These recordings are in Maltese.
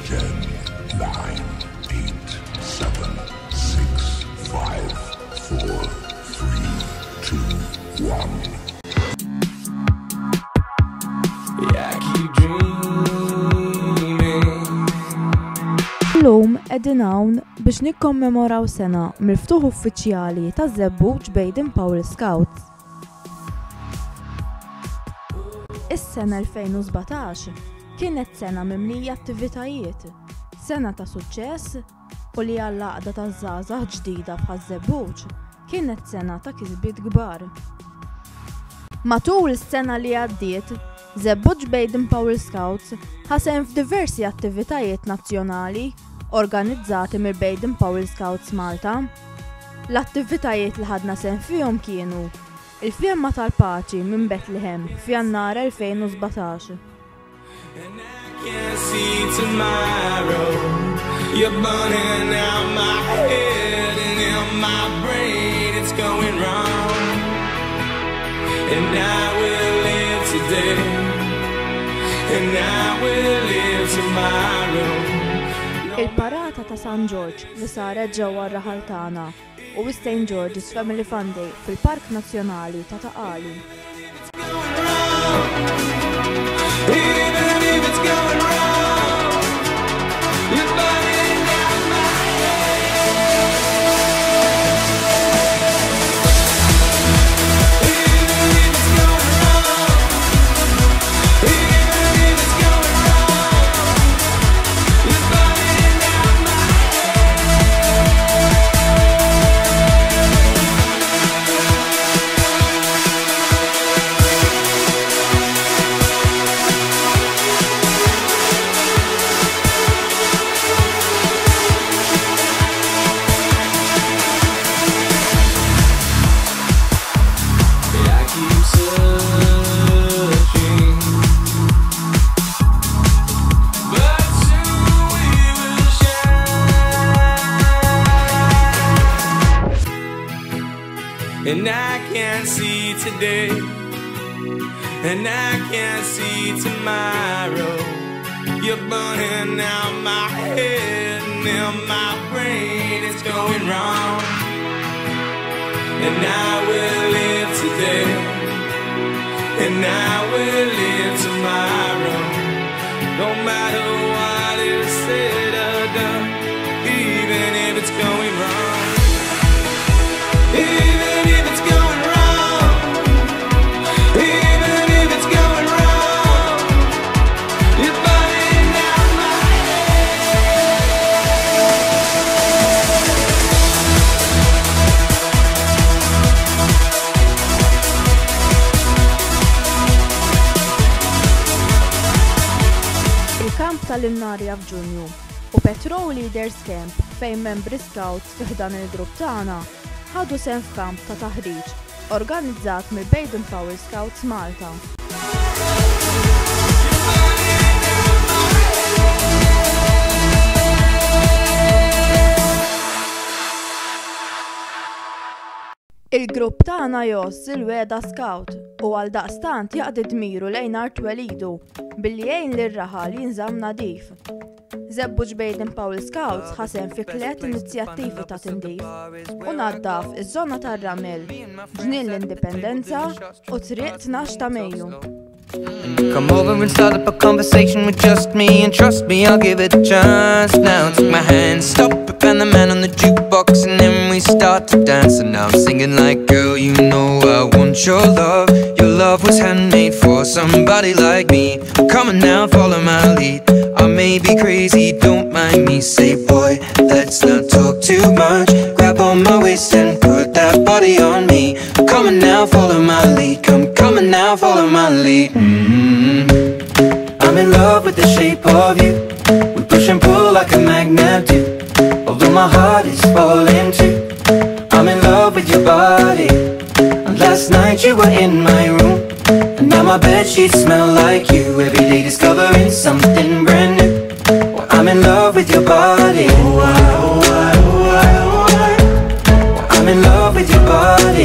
9, 8, 7, 6, 5, 4, 3, 2, 1. Illum qegħdin hawn biex nikkommemoraw sena mill-ftuħ uffiċjali ta' żebbuġ Baden Powell Scouts. Is-sena 2017 kienet sena mimlija attivitajiet, sena ta' suċċess u li għall-għaqda ta' żgħażagħ ġdida bħal żebbuġ kienet sena ta' kisbiet kbar. Matul is-sena li għaddiet, żebbuġ Baden Powell Scouts ħasem f'diversi attivitajiet nazzjonali organizzati mill Baden Powell Scouts Malta. L-attivitajiet li ħadna sehem fihom kienu il-Fjemma tal-Paċi minn Bethlehem f'Jannar 2017. Il-parata ta' St. George li saret ġewwa r-raħal tagħna u St. George's Family Fun Day fil-Park Nazzjonali ta' Taqali. And I can't see today, and I can't see tomorrow. You're burning out my head and in my brain, it's going wrong. And I will live today, and I will live tomorrow. No matter what is said or done, even if it's going wrong. Il-kamp tal-Imnarja f'Ġunju u Patrol Leaders Camp fejn membri Scouts fiħdan il-grupp tagħna ħadu sehem f'kamp ta' taħriġ organizzat mill Baden Powell Scouts Malta. Il-grupp tagħna joss il-Weda Scout u għal daqstant jaqdi dmiru lejn Art Welidu billi jgħin lir-raħal jinżamm nadif. Żebbuġ Baden Powell Scouts ħasem fi 3 inizjattivi ta' tindif u naddaf iż-żona tar-Ramel, ġnien l-Indipendenza u triq 12 ta' Mejju. Come over and start up a conversation with just me, and trust me, I'll give it a chance. Now take my hand, stop it, and the man on the jukebox, and then we start to dance. And now I'm singing like, girl, you know I want your love. Your love was handmade for somebody like me. Come on now, follow my lead. I may be crazy, don't mind me. Say, boy, let's not talk too much. Grab on my waist and put that body on me. Come on now, follow my lead. Come on now, follow my lead. I'm in love with the shape of you. We push and pull like a magnet do. Although my heart is falling too. I'm in love with your body. And last night you were in my room, and now my bedsheets smell like you. Every day discovering something brand new. Well, I'm in love with your body. I'm in love with your body.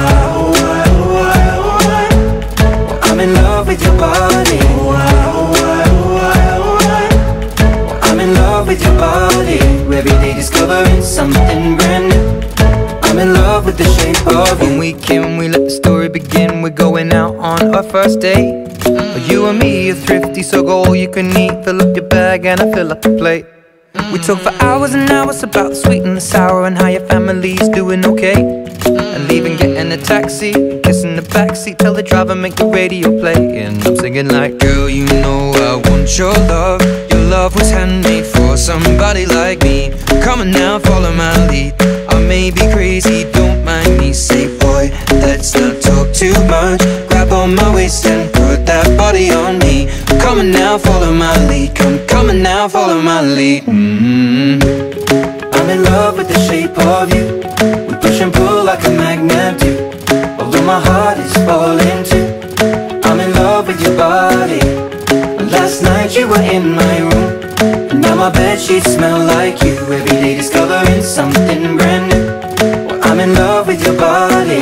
I'm in love with your body. I'm in with your body, every day discovering something brand new. I'm in love with the shape of you. When we came, we let the story begin. We're going out on our first date. You and me are thrifty, so go all you can eat. Fill up your bag and I fill up the plate. We talk for hours and hours about the sweet and the sour and how your family's doing okay. And leaving, getting a taxi, kissing the backseat, tell the driver make the radio play. And I'm singing like, girl, you know I want your love. Your love was handmade for somebody like me. Come on now, follow my lead. I may be crazy, don't mind me. Say, boy, let's not talk too much. Grab on my waist and put that body on me. Come on now, follow my lead. Come on now, follow my lead. I'm in love with the shape of you. We push and pull like a magnet do. Although my heart is falling too. I'm in love with your body. Last night you were in my room, and now my bedsheets smell like you. Every day discovering something brand new. Well, I'm in love with your body.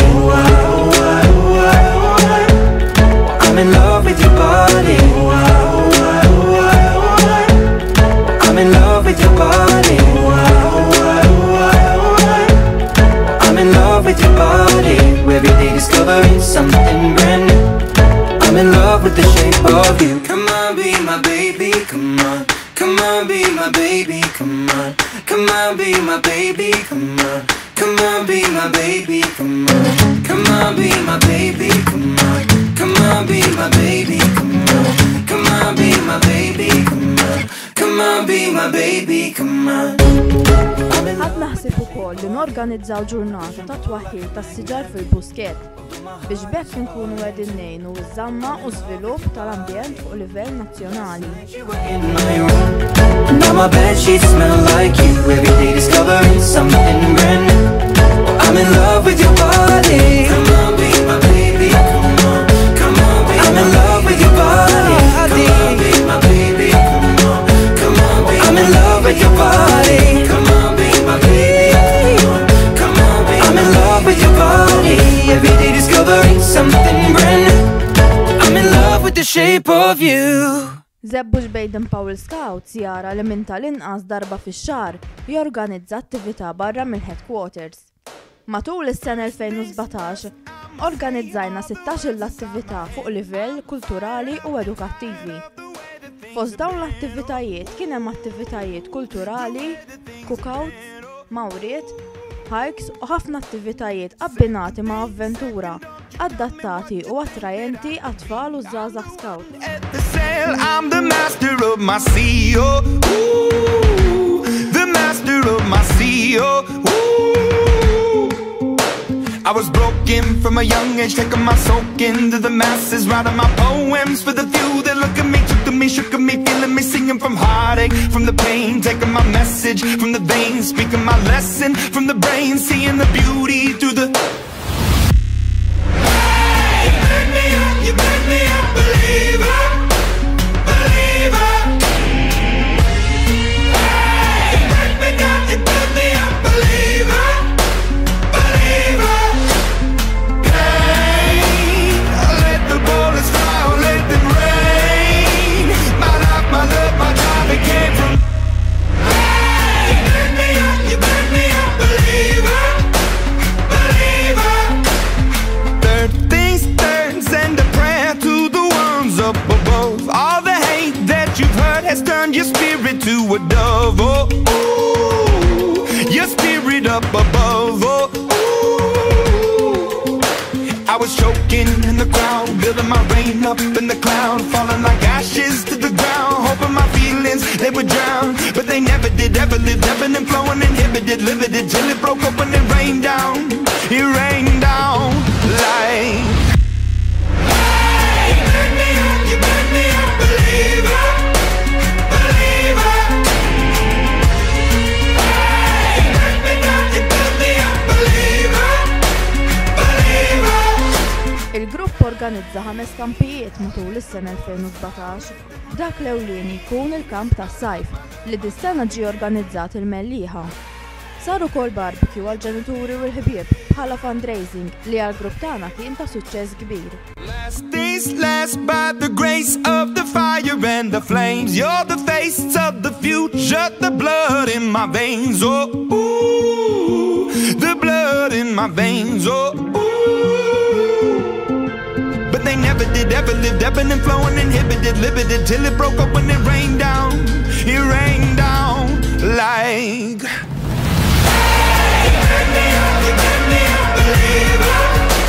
I'm in love with your body. I'm in love with your body. I'm in love with your body. Every day discovering something brand new. I'm in love with the shape of you. Come on, be my baby, come on. Come on, be my baby, come on. Come on, be my baby, come on. Come on, be my baby, come on. Come on, be my baby, come on. Come on, be my baby, come on. Come on, be my baby, come on. Come on, be my baby, come on. Ħadd naħseb ukoll li norganizzaw ġurnata ta' twaħħil tas-siġar fil-Busquet biex bekk inkunu qegħdin ngħinu ż-żamma u żvilupp tal-ambjent fuq livell nazzjonali. Now my bedsheets smell like you. Every day discovering something brand new. I'm in love with your body. Come on, be my baby. Come on, come on, be I'm in love with your body. Come on, be my baby. Come on, come on, be I'm in love with your body. Come on, be my baby. Come on, be I'm in love with your body. Every day discovering something brand new. I'm in love with the shape of you. Zebbuġ Baden Powell Scouts jara li minn tal-inqas darba fix-xahar jorganizza attività barra mill-headquarters. Matul is-sena 2017 organizzajna 16 l-attività fuq livell kulturali u edukattivi. Fost dawn l-attivitajiet kien hemm attivitajiet kulturali, cookouts, mawriet, hikes u ħafna attivitajiet abbinati ma' avventura, adattati u attrajenti għat-tfal u żgħażagħ scout. I'm the master of my CEO. Ooh, the master of my CEO. Ooh. I was broken from a young age, taking my soak into the masses, writing my poems for the few that look at me, took to me, shook at me, feeling me, singing from heartache, from the pain, taking my message from the veins, speaking my lesson from the brain, seeing the beauty through the. Hey, you make me a believer. Has turned your spirit to a dove, oh, ooh, your spirit up above, oh, ooh. I was choking in the crowd, building my rain up in the cloud, falling like ashes to the ground, hoping my feelings, they would drown, but they never did, ever lived, ebbing and flowing, inhibited, limited, till it broke open and rained down, it rained down like. Hey, you make me a believer. Il-grupp organizza 5 kampijiet matul is-sena 2017. Dak l-ewlieni jkun il-kamp tas-sajf li dis-sena ġie organizzat il-Mellieħa. Sar ukoll barbecue għall-ġenituri u l-ħbieb bħala fundraising li għall-grupp tagħna kien ta' suċċess kbir. tasteless by the grace of the fire and the flames. You're the face of the future, the blood in my veins. Oh, ooh, the blood in my veins. Oh, ooh. But they never did, ever lived, ebbing and flowing, inhibited, limited, till it broke up when it rained down. It rained down like. Hey, turn me up, you turn me up, believer.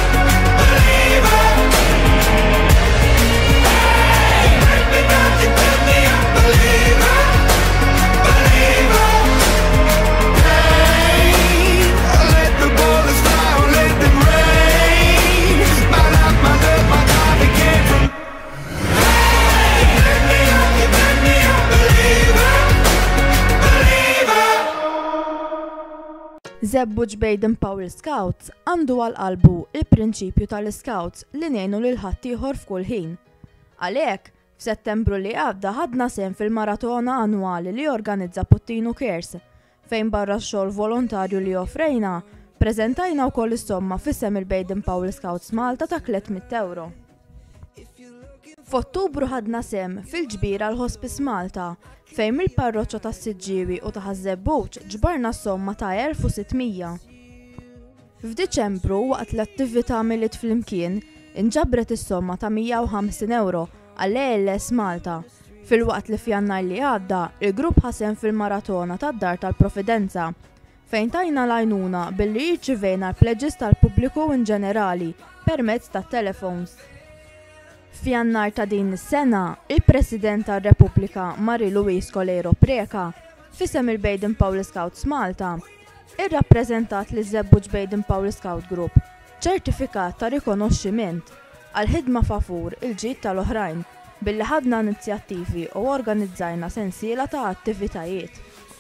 Zeb Butch Baden Power Scouts għandu għal-qalbu il-prinċipju tal-Scouts li ngħinu lil ħaddieħor f'kull ħin. Għalhekk, f'Settembru li għadda ħadna sehem fil-maratona annwali li organizza Puttinu Cares, fejn barra x-xogħol volontarju li offrejna, preżentajna wkoll is-somma f'isem il-Baden Power Scouts Malta ta' 300 euro. F'Ottubru ħadna sehem fil-ġbira l-Hospice Malta, fejn mill-parroċċa tas-Siġġiewi u ta' Zeb Butch ġbarna s-somma ta' 1600. F'Diċembru waqt l-attività milit flimkien inġabret is-somma ta' 150 euro għall-ALS Malta. Fil-waqt li f'Jannar li għadda, il-grupp ħasem fil-maratona tad-Dar tal-Providenza, fejn tajna l-għajnuna billi jirċivejna l-pledges tal-pubbliku in ġenerali permezz tat-telefons. F'Jannar ta' din is-sena, il-President tar-Repubblika Marie-Louise Colero Preca, f'isem il-Baden Power Scouts Malta, irrappreżentat li Zeb Butch Baden Power Scout Group ċertifikat ta' rikonoxximent għal ħidma favur il-ġid tal-oħrajn billi ħadna inizjattivi u organizzajna sensiela ta' attivitajiet.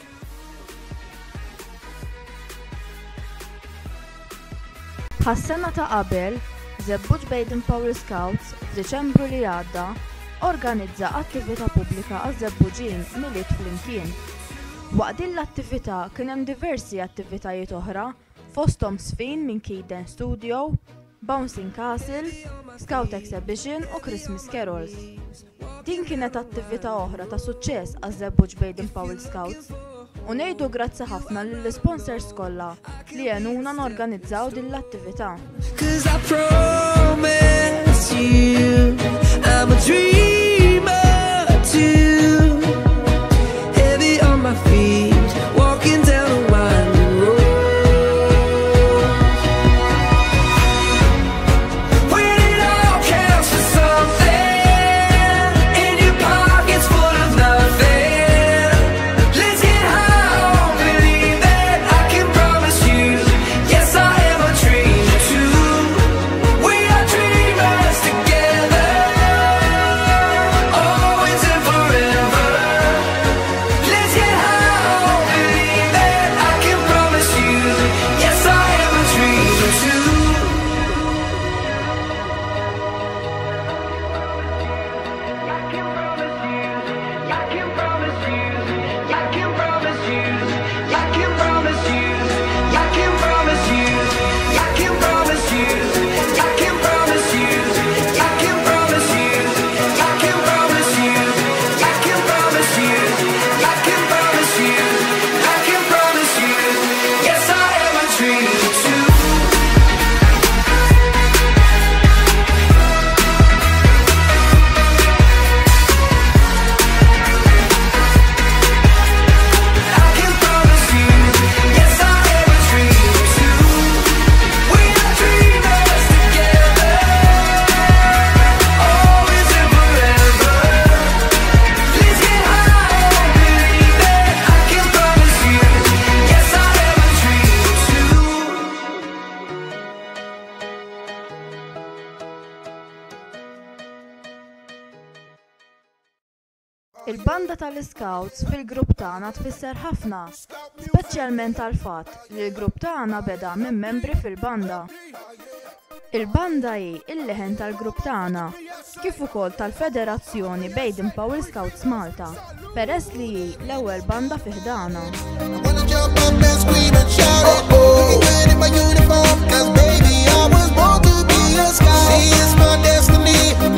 Ħas-sena ta' qabel, Zeb Butch Baden Power Scouts f'Diċembru li għadda organizza attività pubblika għaż-Zeb Buġin miliet flimkien. Waqt din l-attività kien hemm diversi attivitajiet oħra fosthom sfin minn Kiden Studio, Bouncing Castle, Scout Exhibition u Christmas Carols. Din kienet attività oħra ta' suċċess għaż-Zeb Butch Baden Power Scouts u ngħidu grazzi ħafna lill-sponsors kollha li għenuna norganizzaw din l-attività. I'm a dreamer too, heavy on my feet, walking down a winding road. When it all counts for something, in your pockets full of nothing, let's get high on believe that I can promise you, yes I am a dreamer too. We are dreamers together. Il-banda tal-Scouts fil-grupp tagħna tfisser ħafna, speċjalment għall-fatt li l-grupp tagħna beda minn membri fil-banda. Il-banda hi il-leħen tal-grupp tagħna, kif ukoll tal-Federazzjoni Baden Power Scouts Malta, peress li hi l-ewwel banda fih ħdana.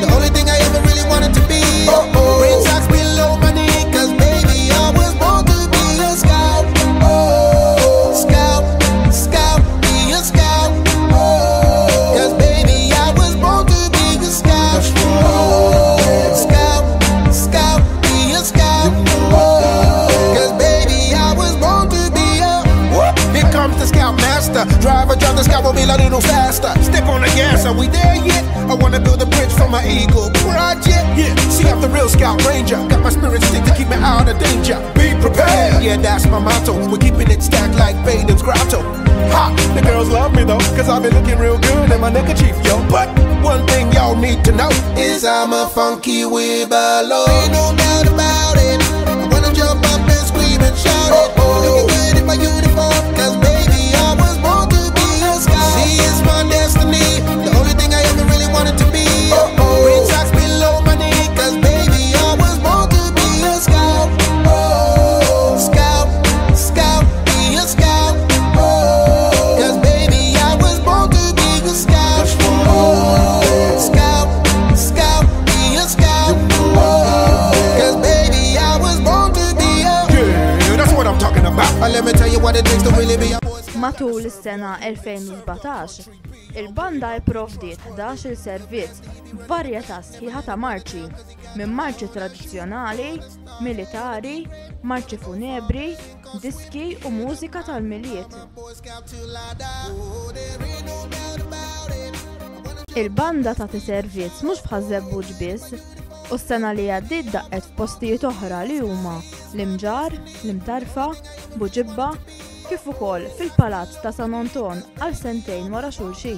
the only thing I ever really wanted to be. Green socks below my knee, cause baby I was born to be a scout. Scout, scout, be a scout. Cause baby I was born to be a scout. Scout, scout, be a scout. Cause baby I was born to be a. Here comes the scout master. Drive the scoutmobile a little faster. Step on the gas, are we there yet? I wanna build a bridge for my Eagle project. Yeah, see I'm the real scout ranger. Got my spirit stick to keep me out of danger. Be prepared, yeah that's my motto. We're keeping it stacked like Vaden's grotto. Ha, the girls love me though, cause I've been looking real good in my neckerchief, yo. But one thing y'all need to know is I'm a funky weebalo. Ain't no doubt about it. I wanna jump up and scream and shout it. Looking good in my uniform, cause baby I was born to be a scout. See, it's my destiny, the only thing I ever really wanted to be. Green socks below my knee, cause baby I was born to be a scout. Scout, scout, be a scout. Cause baby I was born to be a scout. Scout, scout, be a scout. Cause baby I was born to be a. Yeah, that's what I'm talking about. Let me tell you what it takes to really be a boy. Matul is-sena 2017, il-banda jipprovdiet 11 servizz b'varjetà sħiħa ta' marċi, minn marċi tradizzjonali, militari, marċi funebri, diski u mużika tal-miliet. Il-banda tagħti servizz mhux f'Ħażebbuġ biss, u s-sena li għaddiet daqqet f'postijiet oħra li huma l-Imġar, l-Imtarfa, Buġibba, kif ukoll fil-Palazz ta' San Anton għal sentejn wara xulxin.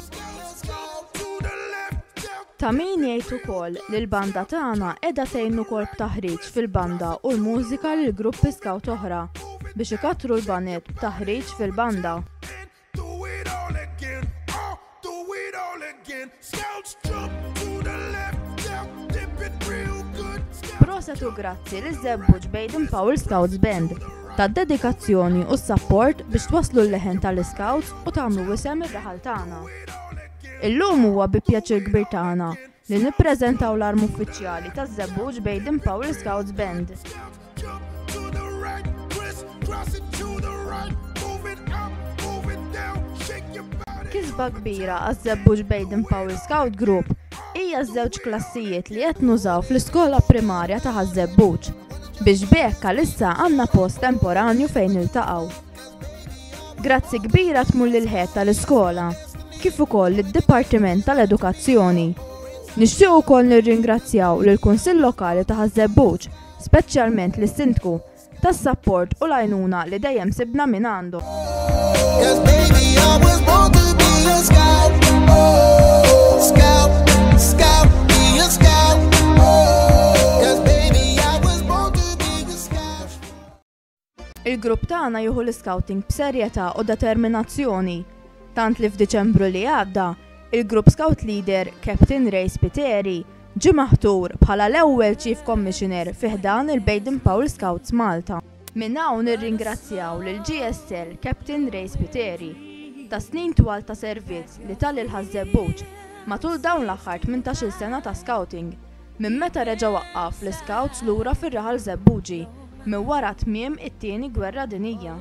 Ta' min jgħid ukoll li l-banda tagħna qiegħda tgħin ukoll b'taħriġ fil-banda u l-mużika lil gruppi scout oħra biex ikattru l-banet b'taħriġ fil-banda. Proset u grazzi li Żebbuġ Baden Powell Scouts Band ta' dedikazzjoni u s-support biex twaslu l-leħen tal-Scouts u tagħmlu wisem ir-raħal tagħna. Illum huwa bi pjaċir kbir tagħna li nippreżentaw l-arm uffiċjali ta' Żebbuġ Baden Powell Scouts Band. Kisba kbira għaż-Żebbuġ Baden Powell Scout Group hija żewġ klassijiet li qed nużaw fl-iskola primarja ta' Ħażebbuġ biex bekk għalissa għandna post temporanju fejn iltaqgħu. Grazzi kbira tmur lil-ħed tal-iskola, kif ukoll lid-Dipartiment tal-Edukazzjoni. Nixtieq ukoll nirringrazzjaw lill-Kunsill Lokali ta' Ħażebbuġ, speċjalment lis-Sindku, tas-sapport u l-għajnuna li dejjem sibna minn għandu. Il-grupp tagħna jieħu l-scouting b'serjetà u determinazzjoni, tant li f'Diċembru li għadda, il-grupp scout leader Captain Ray Spiteri ġie maħtur bħala l-ewwel Chief Commissioner fi ħdan il-Baden Powell Scouts Malta. Minn hawn nirringrazzjaw lil GSL Captain Ray Spiteri ta' snin twal ta' servizz li tal-il Ħażebbuġ matul dawn l-aħħar 18-il sena ta' scouting minn meta reġa' waqqaf l-Scouts lura fir-raħal Żebbuġi minn wara tmiem it-tieni gwerra dinjija.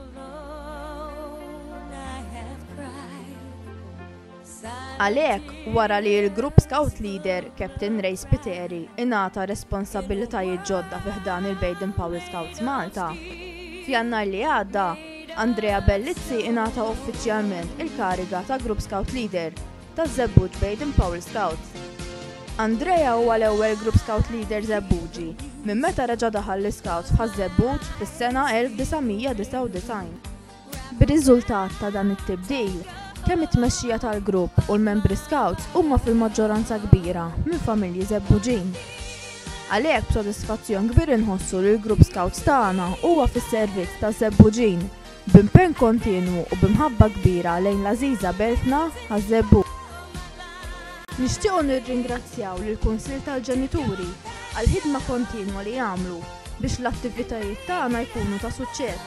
Għalhekk wara li l-grupp scout leader Captain Ray Spiteri ingħata responsabbiltajiet ġodda fi ħdan il-Baden Powell Scouts Malta, f'Jannar li għadda Andrea Bellizzi ingħata uffiċjalment il-kariga ta' grupp scout leader ta' Żebbuġ Baden Powell Scouts. Andrea huwa l-ewwel grupp scout leader Żebbuġi minn meta reġa' daħal l-Scouts f'Ħażebbuġ fis-sena 1999. Bir-riżultat ta' dan it-tibdil, kemm it-tmexxija tal-grupp u l-membri Scouts huma fil-maġġoranza kbira minn familji Żebbuġin. Għalhekk b'sodisfazzjon kbir inħossu li l-grupp Scouts tagħna huwa fis-servizz ta' Żebbuġin b'impenn kontinwu u b'imħabba kbira lejn l-għażiża beltna Ħażebbuġ. Nixtiequ nirringrazzjaw lill-Kunsill tal-Ġenituri għall-ħidma kontinwa li jagħmlu biex l-attivitajiet tagħna jkunu ta' suċċess.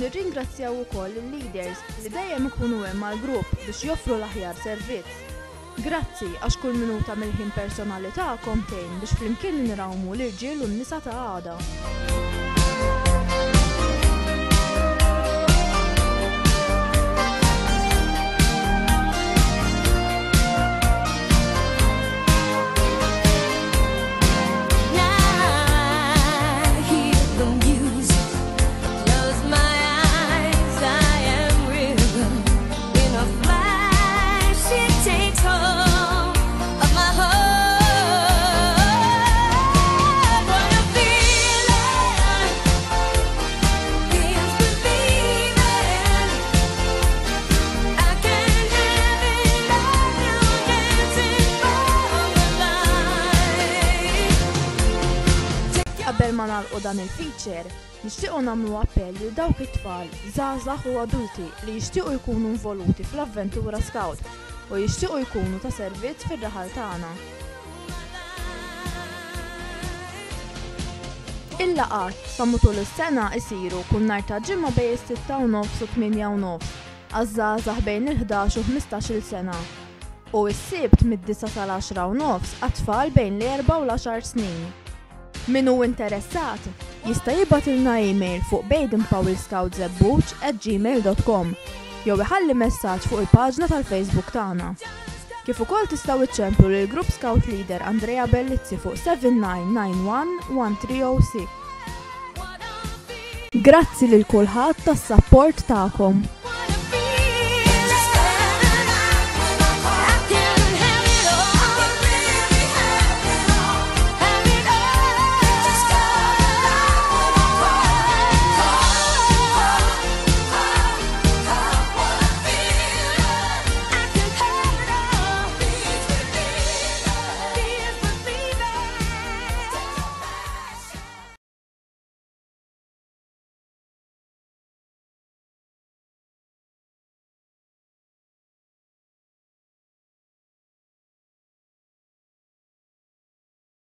Nirringrazzjaw ukoll il-leaders li dejjem ikunu hemm mal-grupp biex joffru l-aħjar servizz. Grazzi għax kull minuta mill-ħin personali tagħkom tgħin biex flimkien nirawmu l-irġiel u n-nisa ta' għada. Qabel ma nagħlqu dan il-feature, nixtiequ nagħmlu appell lil dawk it-tfal, żgħażagħ u adulti li jixtiequ jkunu involuti fl-avventura Scout u jixtiequ jkunu ta' servizz fir-raħal tagħna. Il-laqgħat sa matul is-sena jsiru kull nhar ta' ġimgħa bejn is-6:30 u 8:30 għaż-żgħażagħ bejn il-11 u 15-il sena u s-sibt mid-9 sal-10:30 għat-tfal bejn l-4 u l-10 snin. Min hu interessat jista' jibgħatilna email fuq badenpowellscoutzebbuċ@gmail.com jew iħalli messaġġ fuq il-paġna tal-Facebook tagħna. Kif ukoll tistgħu iċċemplu lil Group Scout Leader Andrea Bellizzi fuq 7991 1306. Grazzi lil kulħadd tas-sapport tagħkom.